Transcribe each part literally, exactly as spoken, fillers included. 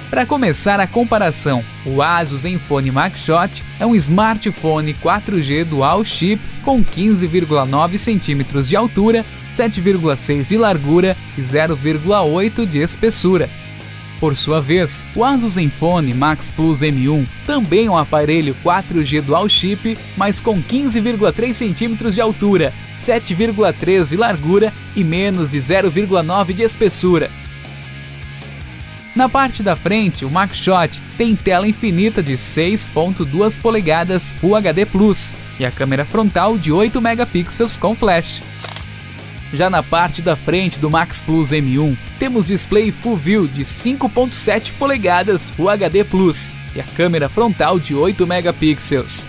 Para começar a comparação, o Asus Zenfone Max Shot é um smartphone quatro G Dual Chip com quinze vírgula nove centímetros de altura, sete vírgula seis de largura e zero vírgula oito de espessura. Por sua vez, o Asus Zenfone Max Plus M um também é um aparelho quatro G Dual Chip, mas com quinze vírgula três centímetros de altura, sete vírgula três de largura e menos de zero vírgula nove de espessura. Na parte da frente, o Max Shot tem tela infinita de seis vírgula dois polegadas Full H D plus e a câmera frontal de oito megapixels com flash. Já na parte da frente do Max Plus M um, temos display Full View de cinco vírgula sete polegadas Full H D plus e a câmera frontal de oito megapixels.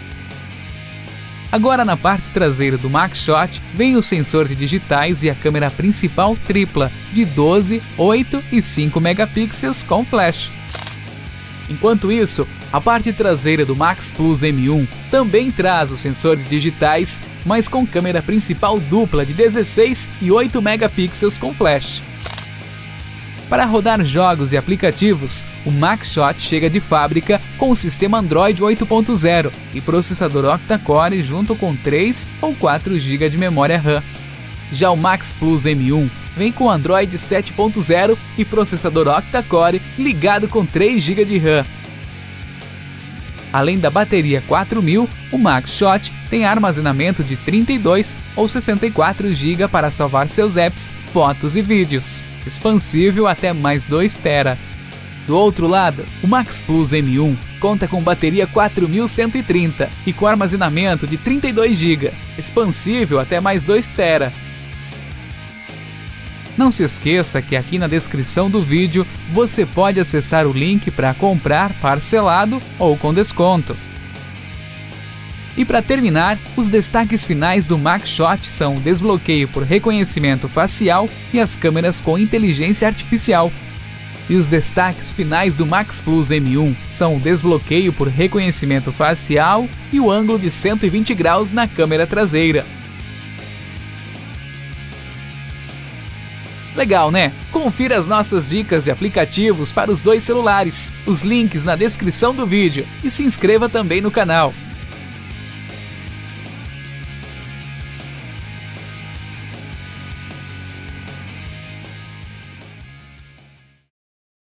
Agora na parte traseira do Max Shot vem o sensor de digitais e a câmera principal tripla de doze, oito e cinco megapixels com flash. Enquanto isso, a parte traseira do Max Plus M um também traz o sensor de digitais, mas com câmera principal dupla de dezesseis e oito megapixels com flash. Para rodar jogos e aplicativos, o Max Shot chega de fábrica com o sistema Android oito ponto zero e processador octa-core junto com três ou quatro gigas de memória RAM. Já o Max Plus M um vem com Android sete ponto zero e processador octa-core ligado com três gigas de RAM. Além da bateria quatro mil, o Max Shot tem armazenamento de trinta e dois ou sessenta e quatro gigas para salvar seus apps, fotos e vídeos, expansível até mais dois terabytes. Do outro lado, o Max Plus M um conta com bateria quatro mil cento e trinta e com armazenamento de trinta e dois gigas, expansível até mais dois terabytes. Não se esqueça que aqui na descrição do vídeo você pode acessar o link para comprar parcelado ou com desconto. E para terminar, os destaques finais do Max Shot são o desbloqueio por reconhecimento facial e as câmeras com inteligência artificial. E os destaques finais do Max Plus M um são o desbloqueio por reconhecimento facial e o ângulo de cento e vinte graus na câmera traseira. Legal, né? Confira as nossas dicas de aplicativos para os dois celulares, os links na descrição do vídeo e se inscreva também no canal.